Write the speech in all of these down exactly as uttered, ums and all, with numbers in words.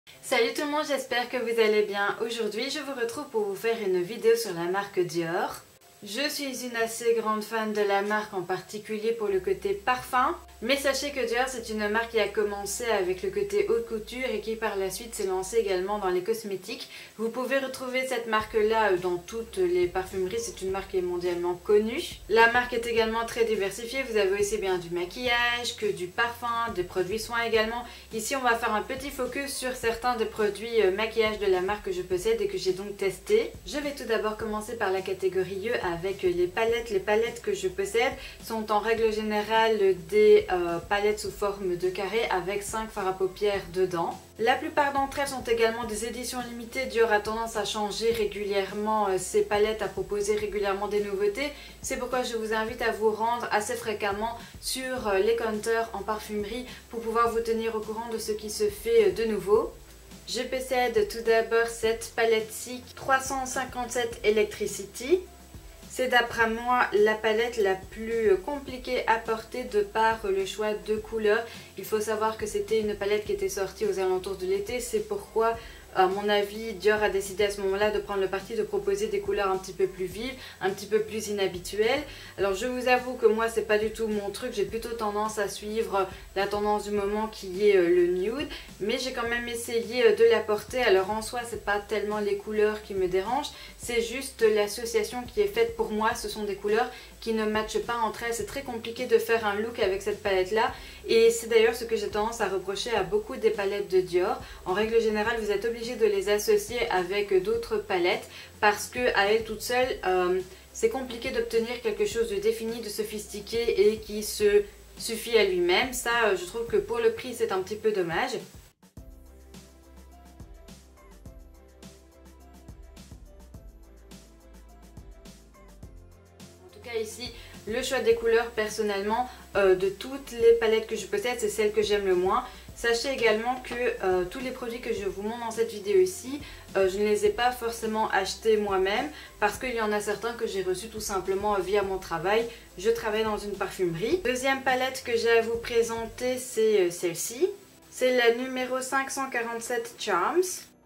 Salut tout le monde, j'espère que vous allez bien. Aujourd'hui, je vous retrouve pour vous faire une vidéo sur la marque Dior. Je suis une assez grande fan de la marque, en particulier pour le côté parfum. Mais sachez que Dior, c'est une marque qui a commencé avec le côté haute couture et qui par la suite s'est lancée également dans les cosmétiques. Vous pouvez retrouver cette marque-là dans toutes les parfumeries, c'est une marque qui est mondialement connue. La marque est également très diversifiée, vous avez aussi bien du maquillage que du parfum, des produits soins également. Ici, on va faire un petit focus sur certains des produits maquillage de la marque que je possède et que j'ai donc testé. Je vais tout d'abord commencer par la catégorie E avec les palettes. Les palettes que je possède sont en règle générale des euh, palettes sous forme de carré avec cinq fards à paupières dedans. La plupart d'entre elles sont également des éditions limitées. Dior a tendance à changer régulièrement euh, ses palettes, à proposer régulièrement des nouveautés. C'est pourquoi je vous invite à vous rendre assez fréquemment sur euh, les counters en parfumerie pour pouvoir vous tenir au courant de ce qui se fait euh, de nouveau. Je possède tout d'abord cette palette-ci trois cent cinquante-sept Electricity. C'est d'après moi la palette la plus compliquée à porter de par le choix de couleurs. Il faut savoir que c'était une palette qui était sortie aux alentours de l'été. C'est pourquoi, à mon avis, Dior a décidé à ce moment-là de prendre le parti de proposer des couleurs un petit peu plus vives, un petit peu plus inhabituelles. Alors je vous avoue que moi c'est pas du tout mon truc, j'ai plutôt tendance à suivre la tendance du moment qui est le nude, mais j'ai quand même essayé de la porter. Alors en soi c'est pas tellement les couleurs qui me dérangent, c'est juste l'association qui est faite pour moi. Ce sont des couleurs qui ne matchent pas entre elles, c'est très compliqué de faire un look avec cette palette là, et c'est d'ailleurs ce que j'ai tendance à reprocher à beaucoup des palettes de Dior. En règle générale vous êtes obligé de les associer avec d'autres palettes parce que à elles toutes seules euh, c'est compliqué d'obtenir quelque chose de défini, de sophistiqué et qui se suffit à lui-même. Ça je trouve que pour le prix c'est un petit peu dommage. Ici, le choix des couleurs, personnellement, euh, de toutes les palettes que je possède, c'est celle que j'aime le moins. Sachez également que euh, tous les produits que je vous montre dans cette vidéo ici, euh, je ne les ai pas forcément achetés moi-même parce qu'il y en a certains que j'ai reçus tout simplement via mon travail. Je travaille dans une parfumerie. Deuxième palette que j'ai à vous présenter, c'est euh, celle-ci. C'est la numéro cinq cent quarante-sept Charms.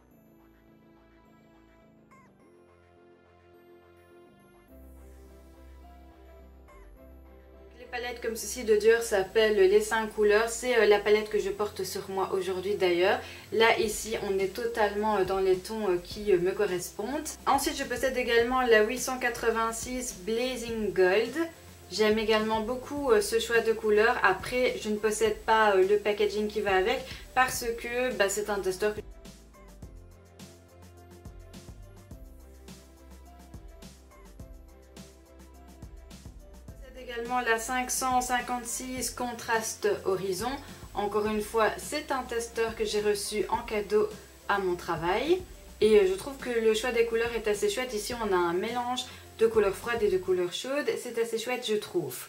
Les palettes comme ceci de Dior s'appelle les cinq couleurs. C'est la palette que je porte sur moi aujourd'hui d'ailleurs. Là ici on est totalement dans les tons qui me correspondent. Ensuite je possède également la huit cent quatre-vingt-six Blazing Gold. J'aime également beaucoup ce choix de couleurs. Après je ne possède pas le packaging qui va avec parce que bah, c'est un tester que également la cinq cent cinquante-six Contraste Horizon. Encore une fois, c'est un testeur que j'ai reçu en cadeau à mon travail. Et je trouve que le choix des couleurs est assez chouette. Ici, on a un mélange de couleurs froides et de couleurs chaudes. C'est assez chouette, je trouve.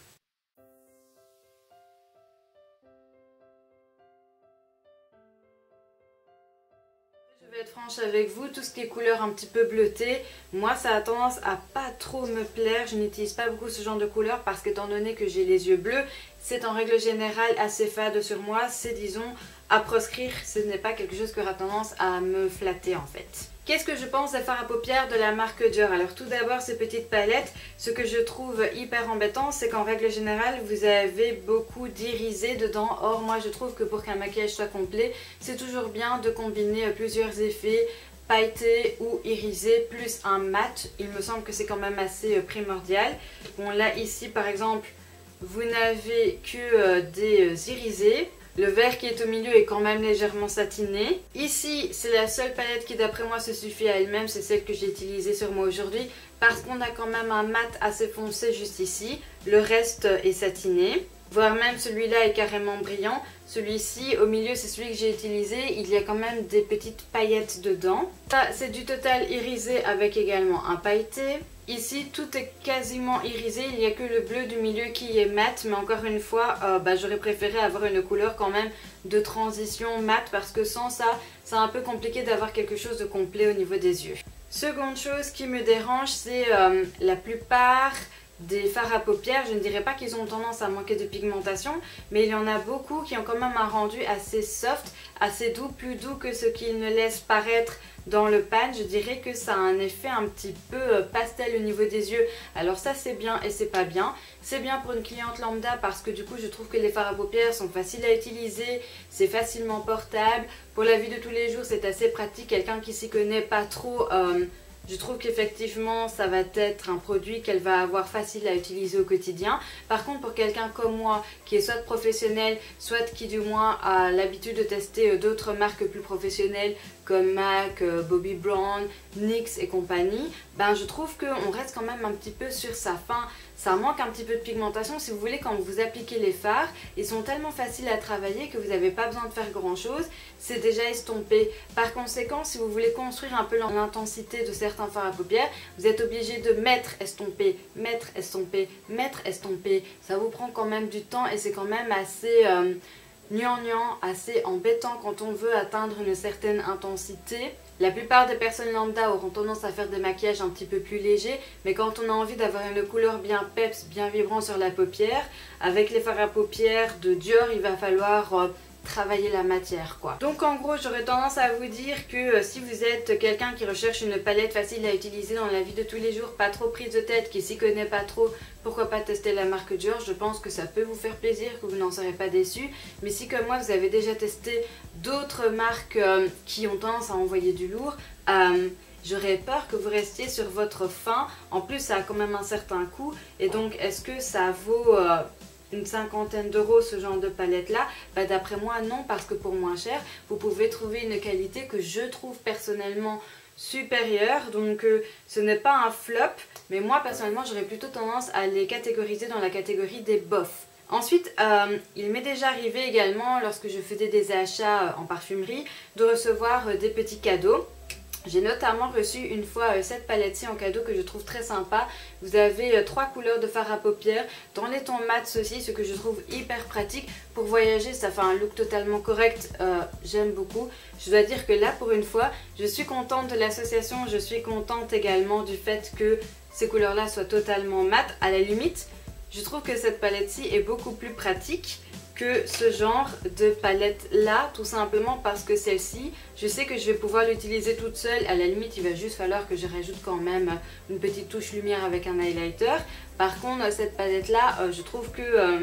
Je vais être franche avec vous, tout ce qui est couleur un petit peu bleutée, moi ça a tendance à pas trop me plaire. Je n'utilise pas beaucoup ce genre de couleur parce qu'étant donné que j'ai les yeux bleus, c'est en règle générale assez fade sur moi. C'est disons à proscrire, ce n'est pas quelque chose qui aura tendance à me flatter en fait. Qu'est-ce que je pense des fards à paupières de la marque Dior? Alors tout d'abord ces petites palettes, ce que je trouve hyper embêtant c'est qu'en règle générale vous avez beaucoup d'irisé dedans. Or moi je trouve que pour qu'un maquillage soit complet, c'est toujours bien de combiner plusieurs effets pailleté ou irisé plus un mat. Il me semble que c'est quand même assez primordial. Bon là ici par exemple vous n'avez que euh, des euh, irisés. Le vert qui est au milieu est quand même légèrement satiné. Ici, c'est la seule palette qui d'après moi se suffit à elle-même. C'est celle que j'ai utilisée sur moi aujourd'hui. Parce qu'on a quand même un mat assez foncé juste ici. Le reste est satiné. Voire même celui-là est carrément brillant. Celui-ci, au milieu, c'est celui que j'ai utilisé. Il y a quand même des petites paillettes dedans. Ça, c'est du Total irisé avec également un pailleté. Ici, tout est quasiment irisé. Il n'y a que le bleu du milieu qui est mat. Mais encore une fois, euh, bah, j'aurais préféré avoir une couleur quand même de transition mat. Parce que sans ça, c'est un peu compliqué d'avoir quelque chose de complet au niveau des yeux. Seconde chose qui me dérange, c'est euh, la plupart des fards à paupières, je ne dirais pas qu'ils ont tendance à manquer de pigmentation, mais il y en a beaucoup qui ont quand même un rendu assez soft, assez doux, plus doux que ce qu'ils ne laissent paraître dans le pan. Je dirais que ça a un effet un petit peu pastel au niveau des yeux. Alors ça c'est bien et c'est pas bien. C'est bien pour une cliente lambda parce que du coup je trouve que les fards à paupières sont faciles à utiliser, c'est facilement portable. Pour la vie de tous les jours c'est assez pratique, quelqu'un qui s'y connaît pas trop... Euh, Je trouve qu'effectivement ça va être un produit qu'elle va avoir facile à utiliser au quotidien. Par contre pour quelqu'un comme moi qui est soit professionnel, soit qui du moins a l'habitude de tester d'autres marques plus professionnelles comme MAC, Bobbi Brown, N Y X et compagnie, ben je trouve qu'on reste quand même un petit peu sur sa fin. Ça manque un petit peu de pigmentation. Si vous voulez, quand vous appliquez les fards, ils sont tellement faciles à travailler que vous n'avez pas besoin de faire grand chose. C'est déjà estompé. Par conséquent, si vous voulez construire un peu l'intensité de certains fards à paupières, vous êtes obligé de mettre estompé, mettre estompé, mettre estompé. Ça vous prend quand même du temps et c'est quand même assez... Euh, gnangnan, assez embêtant quand on veut atteindre une certaine intensité. La plupart des personnes lambda auront tendance à faire des maquillages un petit peu plus légers, mais quand on a envie d'avoir une couleur bien peps, bien vibrant sur la paupière, avec les fards à paupières de Dior, il va falloir euh, travailler la matière quoi. Donc en gros j'aurais tendance à vous dire que euh, si vous êtes quelqu'un qui recherche une palette facile à utiliser dans la vie de tous les jours, pas trop prise de tête, qui s'y connaît pas trop, pourquoi pas tester la marque Dior. Je pense que ça peut vous faire plaisir, que vous n'en serez pas déçus. Mais si comme moi vous avez déjà testé d'autres marques euh, qui ont tendance à envoyer du lourd, euh, j'aurais peur que vous restiez sur votre faim. En plus ça a quand même un certain coût et donc est-ce que ça vaut... Euh, une cinquantaine d'euros ce genre de palette là? Bah, d'après moi non, parce que pour moins cher vous pouvez trouver une qualité que je trouve personnellement supérieure. Donc euh, ce n'est pas un flop, mais moi personnellement j'aurais plutôt tendance à les catégoriser dans la catégorie des bofs. Ensuite, euh, il m'est déjà arrivé également lorsque je faisais des achats en parfumerie de recevoir euh, des petits cadeaux. J'ai notamment reçu une fois euh, cette palette-ci en cadeau que je trouve très sympa. Vous avez euh, trois couleurs de fard à paupières dans les tons mat ceci, ce que je trouve hyper pratique. Pour voyager, ça fait un look totalement correct, euh, j'aime beaucoup. Je dois dire que là, pour une fois, je suis contente de l'association. Je suis contente également du fait que ces couleurs-là soient totalement mat. À la limite, je trouve que cette palette-ci est beaucoup plus pratique que ce genre de palette là, tout simplement parce que celle-ci, je sais que je vais pouvoir l'utiliser toute seule. À la limite il va juste falloir que je rajoute quand même une petite touche lumière avec un highlighter. Par contre cette palette là, euh, je trouve que euh,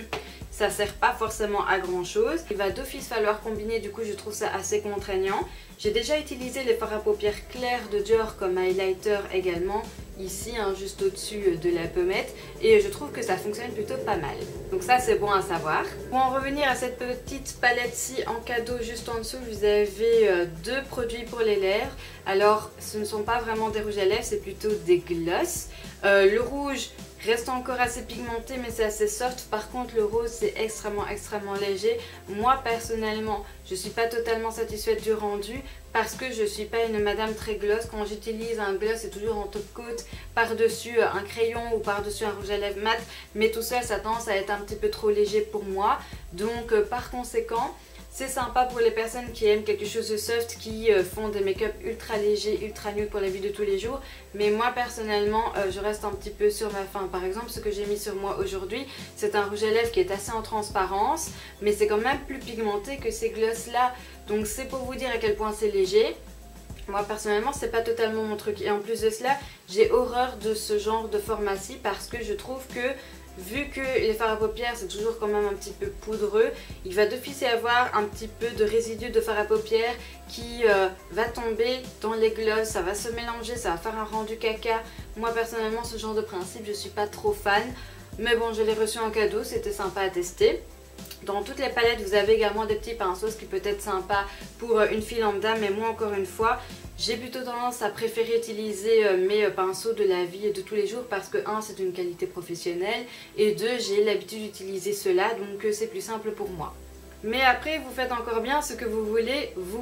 ça sert pas forcément à grand chose. Il va d'office falloir combiner, du coup je trouve ça assez contraignant. J'ai déjà utilisé les fards à paupières clairs de Dior comme highlighter également, ici hein, juste au-dessus de la pommette, et je trouve que ça fonctionne plutôt pas mal. Donc ça c'est bon à savoir. Pour en revenir à cette petite palette-ci en cadeau juste en dessous, vous avez euh, deux produits pour les lèvres. Alors ce ne sont pas vraiment des rouges à lèvres, c'est plutôt des glosses. Euh, le rouge reste encore assez pigmenté mais c'est assez soft. Par contre le rose c'est extrêmement extrêmement léger. Moi personnellement je suis pas totalement satisfaite du rendu parce que je suis pas une madame très gloss. Quand j'utilise un gloss c'est toujours en top coat par dessus un crayon ou par dessus un rouge à lèvres mat, mais tout seul ça a tendance à être un petit peu trop léger pour moi. Donc euh, par conséquent c'est sympa pour les personnes qui aiment quelque chose de soft, qui euh, font des make-up ultra légers, ultra nude pour la vie de tous les jours. Mais moi personnellement, euh, je reste un petit peu sur ma faim. Par exemple, ce que j'ai mis sur moi aujourd'hui, c'est un rouge à lèvres qui est assez en transparence, mais c'est quand même plus pigmenté que ces glosses là. Donc c'est pour vous dire à quel point c'est léger. Moi personnellement c'est pas totalement mon truc, et en plus de cela j'ai horreur de ce genre de format-ci parce que je trouve que vu que les fards à paupières c'est toujours quand même un petit peu poudreux, il va d'office y avoir un petit peu de résidu de fard à paupières qui euh, va tomber dans les glosses, ça va se mélanger, ça va faire un rendu caca. Moi personnellement ce genre de principe je suis pas trop fan, mais bon je l'ai reçu en cadeau, c'était sympa à tester. Dans toutes les palettes vous avez également des petits pinceaux, ce qui peut être sympa pour une fille lambda, mais moi encore une fois j'ai plutôt tendance à préférer utiliser mes pinceaux de la vie de tous les jours parce que un c'est une qualité professionnelle et deux j'ai l'habitude d'utiliser cela, donc c'est plus simple pour moi. Mais après vous faites encore bien ce que vous voulez vous.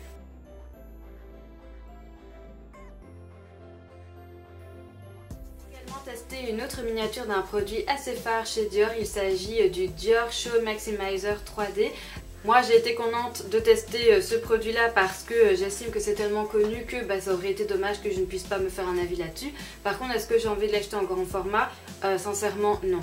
Tester une autre miniature d'un produit assez phare chez Dior, il s'agit du Dior Show Maximizer trois D. Moi j'ai été contente de tester ce produit là parce que j'estime que c'est tellement connu que bah, ça aurait été dommage que je ne puisse pas me faire un avis là-dessus. Par contre, est-ce que j'ai envie de l'acheter en grand format? euh, Sincèrement non.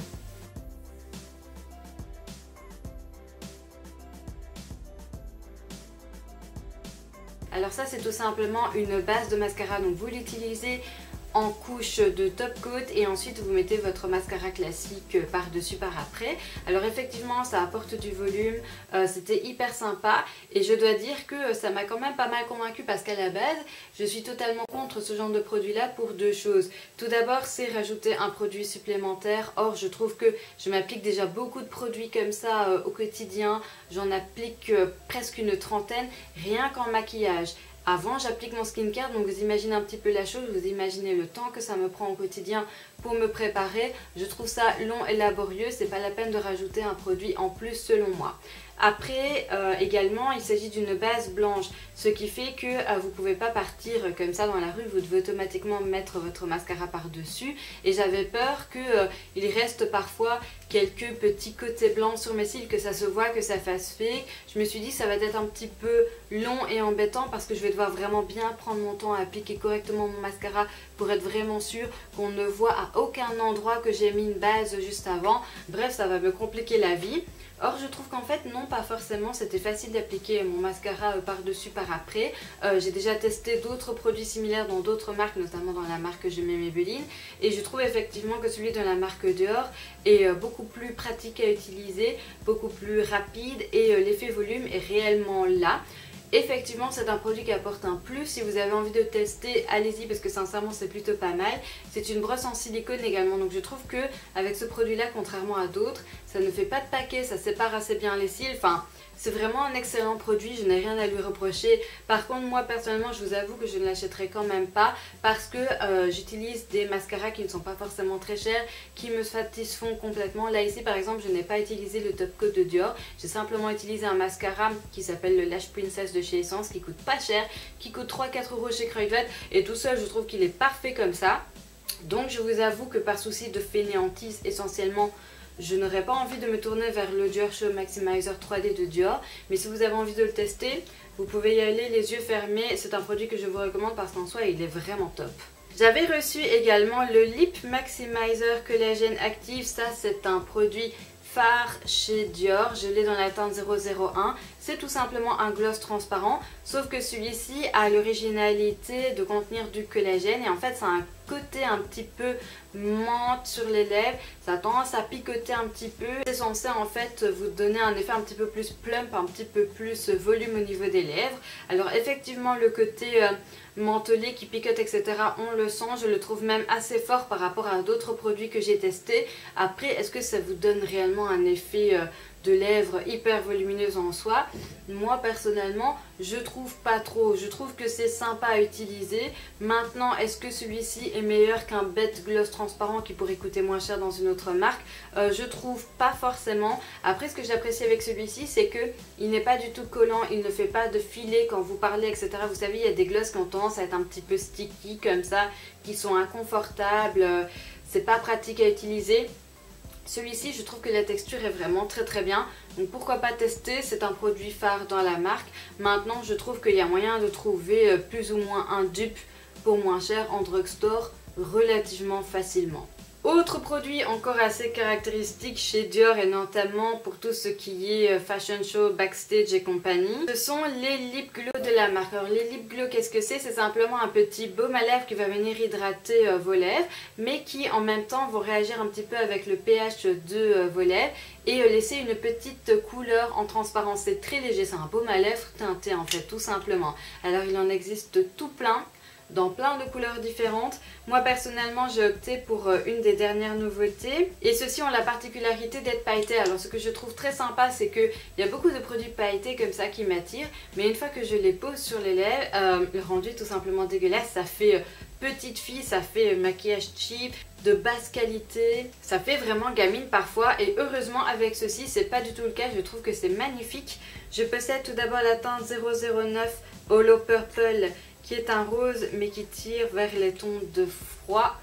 Alors ça, c'est tout simplement une base de mascara, donc vous l'utilisez en couche de top coat et ensuite vous mettez votre mascara classique par dessus par après. Alors effectivement ça apporte du volume, euh, c'était hyper sympa et je dois dire que ça m'a quand même pas mal convaincue parce qu'à la base je suis totalement contre ce genre de produit là pour deux choses. Tout d'abord c'est rajouter un produit supplémentaire, or je trouve que je m'applique déjà beaucoup de produits comme ça euh, au quotidien, j'en applique euh, presque une trentaine rien qu'en maquillage. Avant, j'applique mon skincare, donc vous imaginez un petit peu la chose, vous imaginez le temps que ça me prend au quotidien pour me préparer. Je trouve ça long et laborieux, c'est pas la peine de rajouter un produit en plus selon moi. Après, euh, également, il s'agit d'une base blanche, ce qui fait que euh, vous ne pouvez pas partir comme ça dans la rue, vous devez automatiquement mettre votre mascara par-dessus. Et j'avais peur qu'il euh, reste parfois quelques petits côtés blancs sur mes cils, que ça se voit, que ça fasse fake. Je me suis dit que ça va être un petit peu long et embêtant parce que je vais devoir vraiment bien prendre mon temps à appliquer correctement mon mascara pour être vraiment sûr qu'on ne voit à aucun endroit que j'ai mis une base juste avant. Bref, ça va me compliquer la vie. Or je trouve qu'en fait non, pas forcément, c'était facile d'appliquer mon mascara par-dessus par après. Euh, j'ai déjà testé d'autres produits similaires dans d'autres marques, notamment dans la marque Je mets Maybelline, et je trouve effectivement que celui de la marque Dior est beaucoup plus pratique à utiliser, beaucoup plus rapide et l'effet volume est réellement là. Effectivement, c'est un produit qui apporte un plus. Si vous avez envie de tester, allez-y parce que sincèrement c'est plutôt pas mal. C'est une brosse en silicone également, donc je trouve que avec ce produit là, contrairement à d'autres, ça ne fait pas de paquet, ça sépare assez bien les cils. Enfin, c'est vraiment un excellent produit, je n'ai rien à lui reprocher. Par contre, moi personnellement, je vous avoue que je ne l'achèterai quand même pas parce que euh, j'utilise des mascaras qui ne sont pas forcément très chers, qui me satisfont complètement. Là ici par exemple, je n'ai pas utilisé le top coat de Dior, j'ai simplement utilisé un mascara qui s'appelle le Lash Princess de chez Essence, qui coûte pas cher, qui coûte trois à quatre euros chez Kruidvat, et tout seul je trouve qu'il est parfait comme ça. Donc je vous avoue que par souci de fainéantise essentiellement, je n'aurais pas envie de me tourner vers le Dior Show Maximizer trois D de Dior, mais si vous avez envie de le tester, vous pouvez y aller les yeux fermés. C'est un produit que je vous recommande parce qu'en soi il est vraiment top. J'avais reçu également le Lip Maximizer Collagène Active, ça c'est un produit phare chez Dior, je l'ai dans la teinte zéro zéro un. C'est tout simplement un gloss transparent, sauf que celui-ci a l'originalité de contenir du collagène et en fait ça a un côté un petit peu menthe sur les lèvres, ça a tendance à picoter un petit peu. C'est censé en fait vous donner un effet un petit peu plus plump, un petit peu plus volume au niveau des lèvres. Alors effectivement le côté euh, mentholé qui picote et cetera, on le sent, je le trouve même assez fort par rapport à d'autres produits que j'ai testés. Après, est-ce que ça vous donne réellement un effet euh, de lèvres hyper volumineuses en soi? Moi personnellement je trouve pas trop, je trouve que c'est sympa à utiliser. Maintenant, est-ce que celui-ci est meilleur qu'un bête gloss transparent qui pourrait coûter moins cher dans une autre marque? euh, Je trouve pas forcément. Après, ce que j'apprécie avec celui-ci, c'est que il n'est pas du tout collant, il ne fait pas de filet quand vous parlez, et cetera. Vous savez, il y a des gloss qui ont tendance à être un petit peu sticky comme ça, qui sont inconfortables, c'est pas pratique à utiliser. Celui-ci, je trouve que la texture est vraiment très très bien, donc pourquoi pas tester, c'est un produit phare dans la marque. Maintenant, je trouve qu'il y a moyen de trouver plus ou moins un dupe pour moins cher en drugstore relativement facilement. Autre produit encore assez caractéristique chez Dior et notamment pour tout ce qui est fashion show, backstage et compagnie, ce sont les lip glow de la marque. Alors les lip glow, qu'est-ce que c'est? C'est simplement un petit baume à lèvres qui va venir hydrater euh, vos lèvres, mais qui en même temps vont réagir un petit peu avec le pH de euh, vos lèvres et euh, laisser une petite couleur en transparence. C'est très léger, c'est un baume à lèvres teinté en fait, tout simplement. Alors il en existe tout plein, dans plein de couleurs différentes. Moi personnellement j'ai opté pour une des dernières nouveautés et ceux-ci ont la particularité d'être pailletés. Alors ce que je trouve très sympa, c'est qu'il y a beaucoup de produits pailletés comme ça qui m'attirent, mais une fois que je les pose sur les lèvres, euh, le rendu est tout simplement dégueulasse. Ça fait petite fille, ça fait maquillage cheap, de basse qualité, ça fait vraiment gamine parfois, et heureusement avec ceci c'est pas du tout le cas. Je trouve que c'est magnifique. Je possède tout d'abord la teinte zéro zéro neuf Hollow Purple, qui est un rose mais qui tire vers les tons de froid.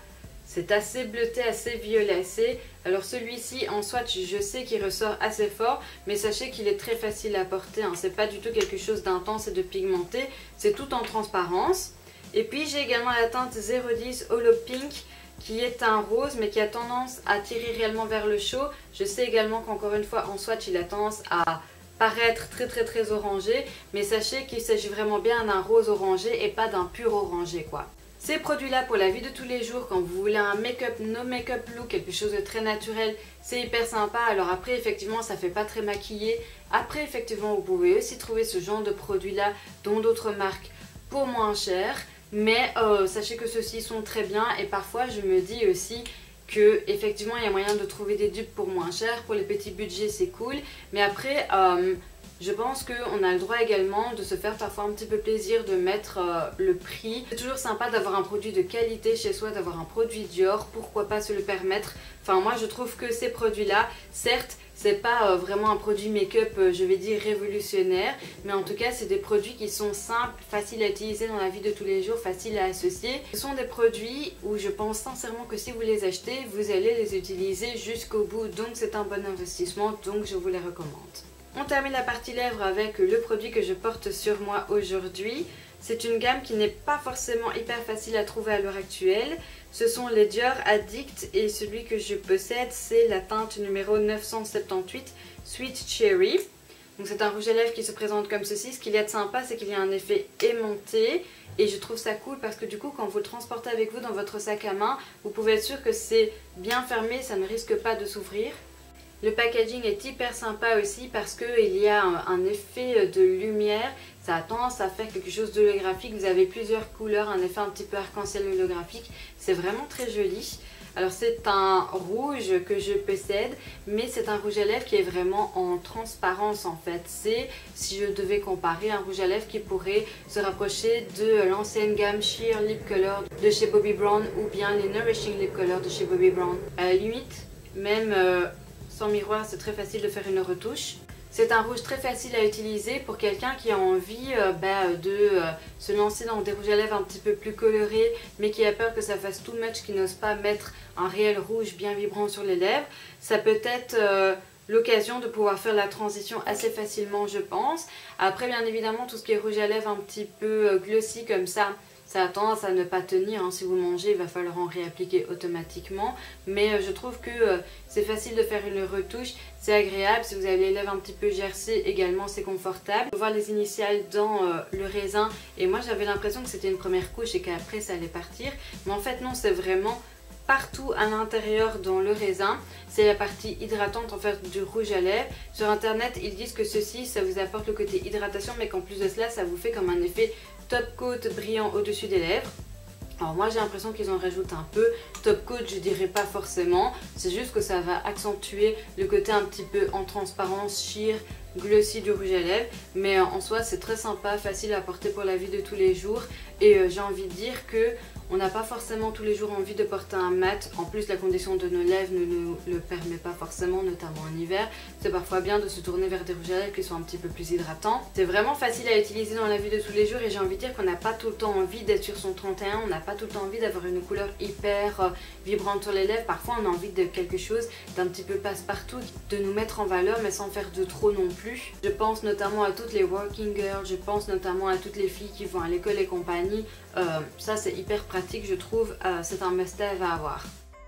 C'est assez bleuté, assez violacé. Alors celui-ci en swatch, je sais qu'il ressort assez fort, mais sachez qu'il est très facile à porter, hein. C'est pas du tout quelque chose d'intense et de pigmenté, c'est tout en transparence. Et puis j'ai également la teinte zéro dix Holo Pink, qui est un rose mais qui a tendance à tirer réellement vers le chaud. Je sais également qu'encore une fois en swatch il a tendance à paraître très très très orangé, mais sachez qu'il s'agit vraiment bien d'un rose orangé et pas d'un pur orangé quoi. Ces produits là pour la vie de tous les jours, quand vous voulez un make-up, no make-up look, quelque chose de très naturel, c'est hyper sympa. Alors après effectivement ça fait pas très maquillé. Après effectivement vous pouvez aussi trouver ce genre de produits là dont d'autres marques pour moins cher. Mais euh, sachez que ceux-ci sont très bien et parfois je me dis aussi que effectivement il y a moyen de trouver des dupes pour moins cher. Pour les petits budgets c'est cool, mais après euh, je pense qu'on a le droit également de se faire parfois un petit peu plaisir, de mettre euh, le prix. C'est toujours sympa d'avoir un produit de qualité chez soi, d'avoir un produit Dior, pourquoi pas se le permettre. Enfin moi je trouve que ces produits là, certes c'est pas euh, vraiment un produit make-up euh, je vais dire révolutionnaire, mais en tout cas c'est des produits qui sont simples, faciles à utiliser dans la vie de tous les jours, faciles à associer. Ce sont des produits où je pense sincèrement que si vous les achetez, vous allez les utiliser jusqu'au bout, donc c'est un bon investissement, donc je vous les recommande. On termine la partie lèvres avec le produit que je porte sur moi aujourd'hui. C'est une gamme qui n'est pas forcément hyper facile à trouver à l'heure actuelle. Ce sont les Dior Addict et celui que je possède c'est la teinte numéro neuf cent soixante-dix-huit Sweet Cherry. Donc c'est un rouge à lèvres qui se présente comme ceci. Ce qu'il y a de sympa c'est qu'il y a un effet aimanté et je trouve ça cool parce que du coup quand vous le transportez avec vous dans votre sac à main, vous pouvez être sûr que c'est bien fermé, ça ne risque pas de s'ouvrir. Le packaging est hyper sympa aussi parce qu'il y a un effet de lumière, ça a tendance à faire quelque chose d'holographique. Vous avez plusieurs couleurs, un effet un petit peu arc-en-ciel holographique, c'est vraiment très joli. Alors c'est un rouge que je possède, mais c'est un rouge à lèvres qui est vraiment en transparence en fait. C'est, si je devais comparer, un rouge à lèvres qui pourrait se rapprocher de l'ancienne gamme Sheer Lip Color de chez Bobbi Brown ou bien les Nourishing Lip Color de chez Bobbi Brown. À la limite, même... Euh, sans miroir, c'est très facile de faire une retouche. C'est un rouge très facile à utiliser pour quelqu'un qui a envie euh, bah, de euh, se lancer dans des rouges à lèvres un petit peu plus colorés, mais qui a peur que ça fasse too much, qui n'ose pas mettre un réel rouge bien vibrant sur les lèvres. Ça peut être euh, l'occasion de pouvoir faire la transition assez facilement, je pense. Après, bien évidemment, tout ce qui est rouge à lèvres un petit peu euh, glossy comme ça, ça a tendance à ne pas tenir, hein. Si vous mangez, il va falloir en réappliquer automatiquement. Mais euh, je trouve que euh, c'est facile de faire une retouche, c'est agréable. Si vous avez les lèvres un petit peu gercées également, c'est confortable. On voit les initiales dans euh, le raisin. Et moi, j'avais l'impression que c'était une première couche et qu'après, ça allait partir. Mais en fait, non, c'est vraiment partout à l'intérieur dans le raisin. C'est la partie hydratante en fait du rouge à lèvres. Sur internet, ils disent que ceci, ça vous apporte le côté hydratation, mais qu'en plus de cela, ça vous fait comme un effet top coat brillant au-dessus des lèvres. Alors moi j'ai l'impression qu'ils en rajoutent un peu. Top coat je dirais pas forcément, c'est juste que ça va accentuer le côté un petit peu en transparence, sheer, glossy du rouge à lèvres. Mais en soi c'est très sympa, facile à porter pour la vie de tous les jours. Et euh, j'ai envie de dire que on n'a pas forcément tous les jours envie de porter un mat. En plus la condition de nos lèvres ne nous le permet pas forcément, notamment en hiver. C'est parfois bien de se tourner vers des rouges à lèvres qui sont un petit peu plus hydratants. C'est vraiment facile à utiliser dans la vie de tous les jours et j'ai envie de dire qu'on n'a pas tout le temps envie d'être sur son trente et un. On n'a pas tout le temps envie d'avoir une couleur hyper euh, vibrante sur les lèvres. Parfois on a envie de quelque chose d'un petit peu passe-partout, de nous mettre en valeur mais sans faire de trop non plus. Je pense notamment à toutes les working girls, je pense notamment à toutes les filles qui vont à l'école et compagnie. Euh, ça c'est hyper pratique je trouve, euh, c'est un must-have à avoir.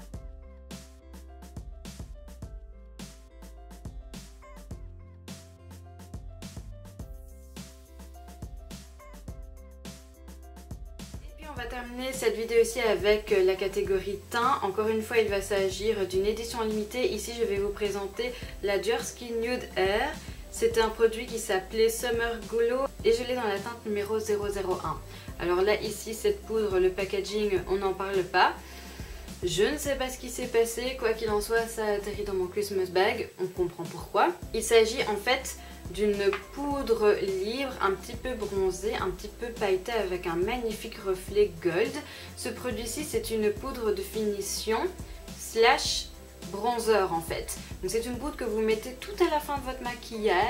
Et puis on va terminer cette vidéo aussi avec la catégorie teint. Encore une fois il va s'agir d'une édition limitée. Ici je vais vous présenter la Dior Skin Nude Air. C'était un produit qui s'appelait Summer Glow et je l'ai dans la teinte numéro zéro zéro un. Alors là ici cette poudre, le packaging on n'en parle pas. Je ne sais pas ce qui s'est passé, quoi qu'il en soit ça a atterri dans mon Christmas bag, on comprend pourquoi. Il s'agit en fait d'une poudre libre un petit peu bronzée, un petit peu pailletée avec un magnifique reflet gold. Ce produit-ci c'est une poudre de finition slash bronzer en fait. Donc c'est une poudre que vous mettez tout à la fin de votre maquillage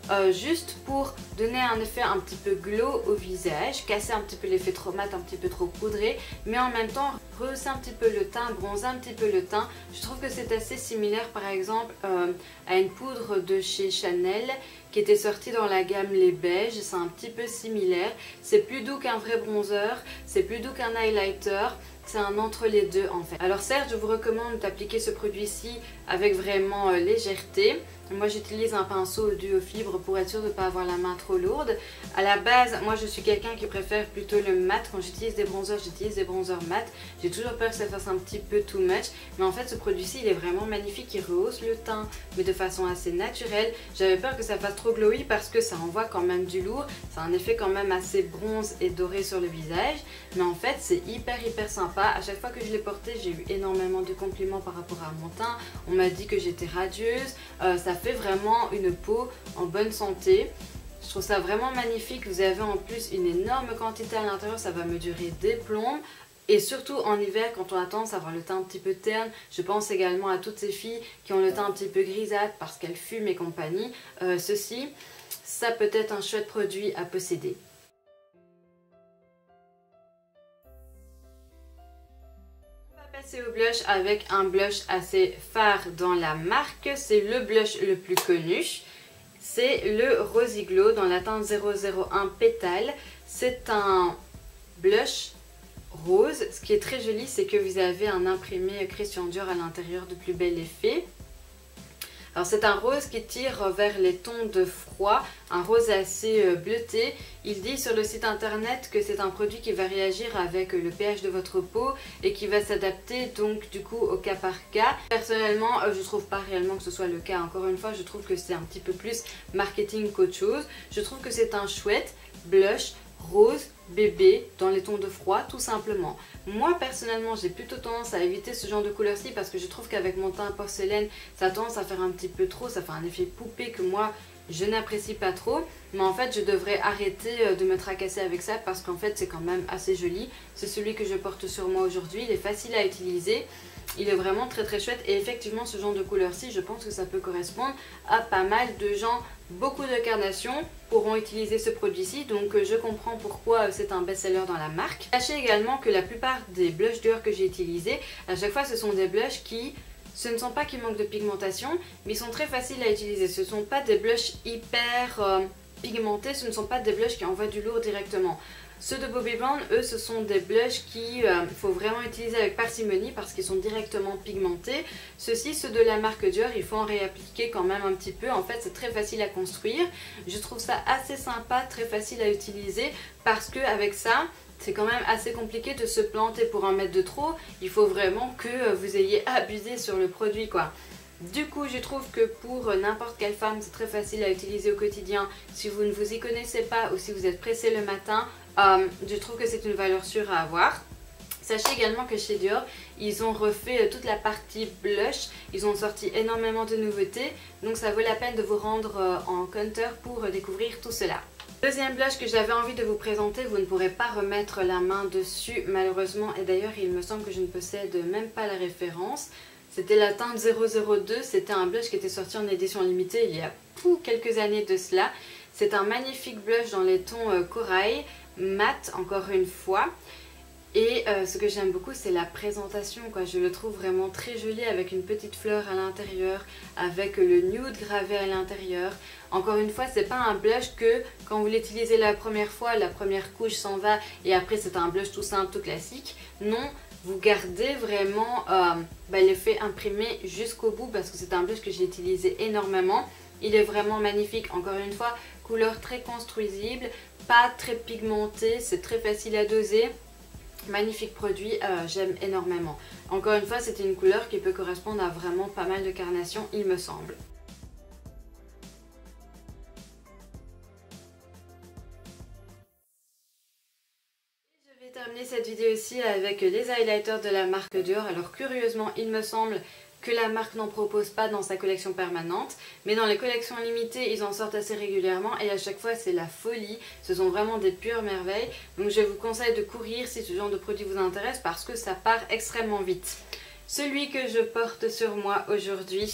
euh, juste pour donner un effet un petit peu glow au visage, casser un petit peu l'effet trop mat, un petit peu trop poudré, mais en même temps rehausser un petit peu le teint, bronzer un petit peu le teint. Je trouve que c'est assez similaire par exemple euh, à une poudre de chez Chanel qui était sortie dans la gamme Les Beiges, c'est un petit peu similaire. C'est plus doux qu'un vrai bronzer, c'est plus doux qu'un highlighter. C'est un entre les deux en fait. Alors certes, je vous recommande d'appliquer ce produit-ci avec vraiment euh, légèreté. Moi j'utilise un pinceau dû aux fibres pour être sûre de ne pas avoir la main trop lourde. À la base, moi je suis quelqu'un qui préfère plutôt le mat. Quand j'utilise des bronzers, j'utilise des bronzers mat. J'ai toujours peur que ça fasse un petit peu too much. Mais en fait ce produit-ci il est vraiment magnifique. Il rehausse le teint mais de façon assez naturelle. J'avais peur que ça fasse trop glowy parce que ça envoie quand même du lourd. Ça a un effet quand même assez bronze et doré sur le visage. Mais en fait c'est hyper hyper sympa. À chaque fois que je l'ai porté, j'ai eu énormément de compliments par rapport à mon teint. On m'a dit que j'étais radieuse. Euh, ça fait vraiment une peau en bonne santé. Je trouve ça vraiment magnifique. Vous avez en plus une énorme quantité à l'intérieur. Ça va me durer des plombs. Et surtout en hiver, quand on a tendance à avoir le teint un petit peu terne, je pense également à toutes ces filles qui ont le teint un petit peu grisâtre parce qu'elles fument et compagnie. Euh, ceci, ça peut être un chouette produit à posséder. Passer au blush avec un blush assez phare dans la marque, c'est le blush le plus connu, c'est le Rosy Glow dans la teinte zéro zéro un Pétale. C'est un blush rose. Ce qui est très joli, c'est que vous avez un imprimé Christian Dior à l'intérieur de plus bel effet. Alors c'est un rose qui tire vers les tons de froid, un rose assez bleuté. Il dit sur le site internet que c'est un produit qui va réagir avec le pH de votre peau et qui va s'adapter donc du coup au cas par cas. Personnellement, je trouve pas réellement que ce soit le cas. Encore une fois, je trouve que c'est un petit peu plus marketing qu'autre chose. Je trouve que c'est un chouette blush rose bébé dans les tons de froid tout simplement. Moi personnellement j'ai plutôt tendance à éviter ce genre de couleur-ci parce que je trouve qu'avec mon teint porcelaine ça a tendance à faire un petit peu trop, ça fait un effet poupée que moi je n'apprécie pas trop. Mais en fait je devrais arrêter de me tracasser avec ça parce qu'en fait c'est quand même assez joli. C'est celui que je porte sur moi aujourd'hui, il est facile à utiliser. Il est vraiment très très chouette et effectivement ce genre de couleur-ci je pense que ça peut correspondre à pas mal de gens. Beaucoup de carnations pourront utiliser ce produit-ci, donc je comprends pourquoi c'est un best-seller dans la marque. Sachez également que la plupart des blushs Dior que j'ai utilisés, à chaque fois ce sont des blushs qui, ce ne sont pas qu'ils manquent de pigmentation, mais ils sont très faciles à utiliser. Ce ne sont pas des blushs hyper euh, pigmentés, ce ne sont pas des blushs qui envoient du lourd directement. Ceux de Bobbi Brown, eux, ce sont des blushs qu'il euh, faut vraiment utiliser avec parcimonie parce qu'ils sont directement pigmentés. Ceux-ci, ceux de la marque Dior, il faut en réappliquer quand même un petit peu. En fait, c'est très facile à construire. Je trouve ça assez sympa, très facile à utiliser parce qu'avec ça, c'est quand même assez compliqué de se planter pour en mettre de trop. Il faut vraiment que vous ayez abusé sur le produit, quoi. Du coup, je trouve que pour n'importe quelle femme, c'est très facile à utiliser au quotidien. Si vous ne vous y connaissez pas ou si vous êtes pressé le matin, euh, je trouve que c'est une valeur sûre à avoir. Sachez également que chez Dior, ils ont refait toute la partie blush. Ils ont sorti énormément de nouveautés. Donc ça vaut la peine de vous rendre en counter pour découvrir tout cela. Deuxième blush que j'avais envie de vous présenter, vous ne pourrez pas remettre la main dessus malheureusement. Et d'ailleurs, il me semble que je ne possède même pas la référence. C'était la teinte zéro zéro deux, c'était un blush qui était sorti en édition limitée il y a pou, quelques années de cela. C'est un magnifique blush dans les tons euh, corail, mat encore une fois. Et euh, ce que j'aime beaucoup c'est la présentation, quoi. Je le trouve vraiment très joli avec une petite fleur à l'intérieur, avec le nude gravé à l'intérieur. Encore une fois, c'est pas un blush que quand vous l'utilisez la première fois, la première couche s'en va et après c'est un blush tout simple, tout classique. Non. Vous gardez vraiment euh, bah, l'effet imprimé jusqu'au bout parce que c'est un blush que j'ai utilisé énormément. Il est vraiment magnifique. Encore une fois, couleur très construisible, pas très pigmentée, c'est très facile à doser. Magnifique produit, euh, j'aime énormément. Encore une fois, c'est une couleur qui peut correspondre à vraiment pas mal de carnations, il me semble. Terminer cette vidéo aussi avec les highlighters de la marque Dior. Alors curieusement, il me semble que la marque n'en propose pas dans sa collection permanente, mais dans les collections limitées, ils en sortent assez régulièrement et à chaque fois c'est la folie. Ce sont vraiment des pures merveilles. Donc je vous conseille de courir si ce genre de produit vous intéresse parce que ça part extrêmement vite. Celui que je porte sur moi aujourd'hui,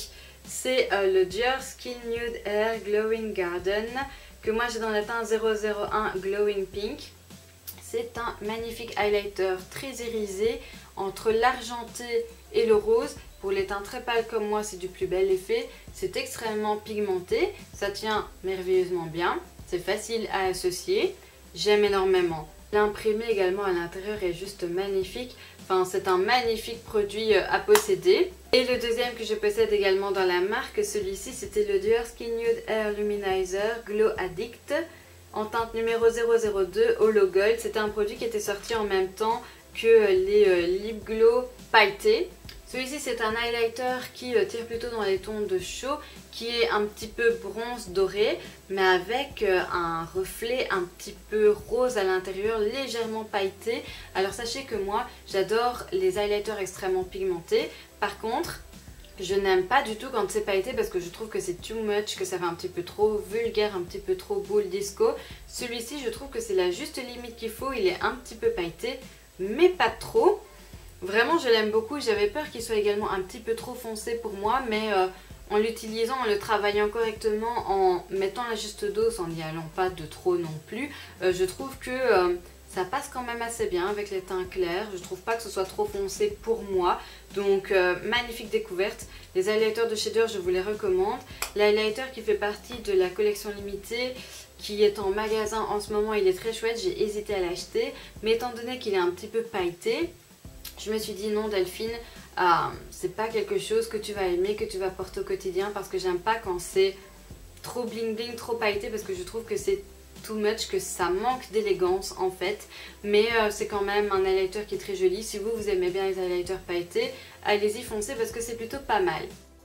c'est euh, le Dior Skin Nude Air Glowing Garden que moi j'ai dans la teinte zéro zéro un Glowing Pink. C'est un magnifique highlighter très irisé entre l'argenté et le rose. Pour les teintes très pâles comme moi, c'est du plus bel effet. C'est extrêmement pigmenté, ça tient merveilleusement bien, c'est facile à associer. J'aime énormément. L'imprimé également à l'intérieur est juste magnifique. Enfin, c'est un magnifique produit à posséder. Et le deuxième que je possède également dans la marque, celui-ci, c'était le Dior Skin Nude Air Luminizer Glow Addict en teinte numéro zéro zéro deux Holo Gold. C'était un produit qui était sorti en même temps que les euh, Lip Glow pailletés. Celui-ci c'est un highlighter qui euh, tire plutôt dans les tons de chaud, qui est un petit peu bronze doré, mais avec euh, un reflet un petit peu rose à l'intérieur, légèrement pailleté. Alors sachez que moi j'adore les highlighters extrêmement pigmentés. Par contre, je n'aime pas du tout quand c'est pailleté parce que je trouve que c'est too much, que ça fait un petit peu trop vulgaire, un petit peu trop boule disco. Celui-ci, je trouve que c'est la juste limite qu'il faut. Il est un petit peu pailleté, mais pas trop. Vraiment, je l'aime beaucoup. J'avais peur qu'il soit également un petit peu trop foncé pour moi, mais euh, en l'utilisant, en le travaillant correctement, en mettant la juste dose, en n'y allant pas de trop non plus, euh, je trouve que euh, ça passe quand même assez bien avec les teints clairs. Je trouve pas que ce soit trop foncé pour moi. Donc euh, magnifique découverte. Les highlighters de chez Dior, je vous les recommande. L'highlighter qui fait partie de la collection limitée, qui est en magasin en ce moment, il est très chouette. J'ai hésité à l'acheter, mais étant donné qu'il est un petit peu pailleté, je me suis dit non Delphine, euh, c'est pas quelque chose que tu vas aimer, que tu vas porter au quotidien, parce que j'aime pas quand c'est trop bling bling, trop pailleté, parce que je trouve que c'est too much, que ça manque d'élégance en fait. Mais euh, c'est quand même un highlighter qui est très joli. Si vous, vous aimez bien les highlighters pailletés, allez-y, foncez parce que c'est plutôt pas mal.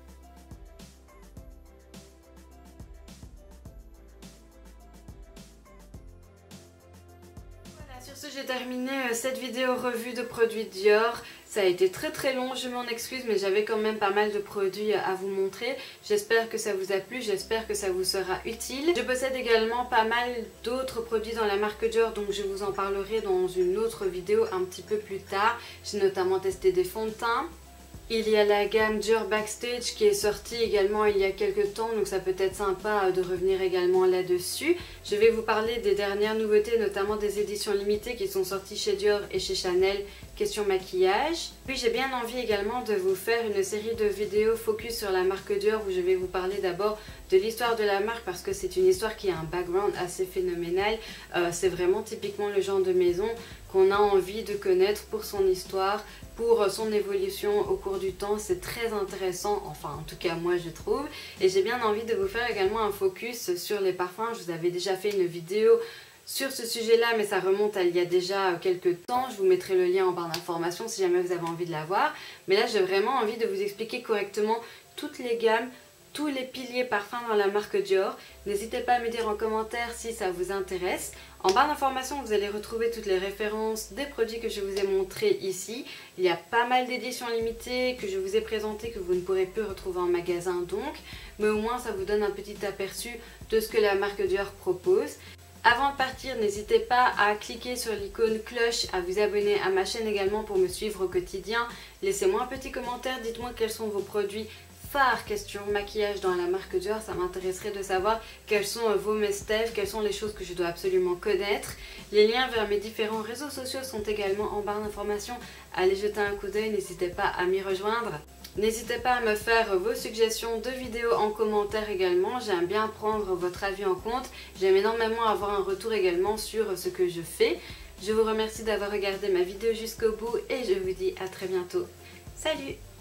Voilà, sur ce j'ai terminé euh, cette vidéo revue de produits Dior. Ça a été très très long, je m'en excuse, mais j'avais quand même pas mal de produits à vous montrer. J'espère que ça vous a plu, j'espère que ça vous sera utile. Je possède également pas mal d'autres produits dans la marque Dior, donc je vous en parlerai dans une autre vidéo un petit peu plus tard. J'ai notamment testé des fonds de teint. Il y a la gamme Dior Backstage qui est sortie également il y a quelques temps, donc ça peut être sympa de revenir également là-dessus. Je vais vous parler des dernières nouveautés, notamment des éditions limitées qui sont sorties chez Dior et chez Chanel, question maquillage. Puis j'ai bien envie également de vous faire une série de vidéos focus sur la marque Dior où je vais vous parler d'abord de l'histoire de la marque parce que c'est une histoire qui a un background assez phénoménal. Euh, c'est vraiment typiquement le genre de maison qu'on a envie de connaître pour son histoire, pour son évolution au cours du temps. C'est très intéressant, enfin en tout cas moi je trouve. Et j'ai bien envie de vous faire également un focus sur les parfums. Je vous avais déjà fait une vidéo sur ce sujet là, mais ça remonte à il y a déjà quelques temps. Je vous mettrai le lien en barre d'informations si jamais vous avez envie de la voir. Mais là j'ai vraiment envie de vous expliquer correctement toutes les gammes, tous les piliers parfums dans la marque Dior. N'hésitez pas à me dire en commentaire si ça vous intéresse. En barre d'informations, vous allez retrouver toutes les références des produits que je vous ai montrés ici. Il y a pas mal d'éditions limitées que je vous ai présentées que vous ne pourrez plus retrouver en magasin donc. Mais au moins ça vous donne un petit aperçu de ce que la marque Dior propose. Avant de partir, n'hésitez pas à cliquer sur l'icône cloche, à vous abonner à ma chaîne également pour me suivre au quotidien. Laissez-moi un petit commentaire, dites-moi quels sont vos produits phares question maquillage dans la marque Dior. Ça m'intéresserait de savoir quels sont vos must-have, quelles sont les choses que je dois absolument connaître. Les liens vers mes différents réseaux sociaux sont également en barre d'informations. Allez jeter un coup d'œil, n'hésitez pas à m'y rejoindre. N'hésitez pas à me faire vos suggestions de vidéos en commentaire également. J'aime bien prendre votre avis en compte. J'aime énormément avoir un retour également sur ce que je fais. Je vous remercie d'avoir regardé ma vidéo jusqu'au bout et je vous dis à très bientôt. Salut!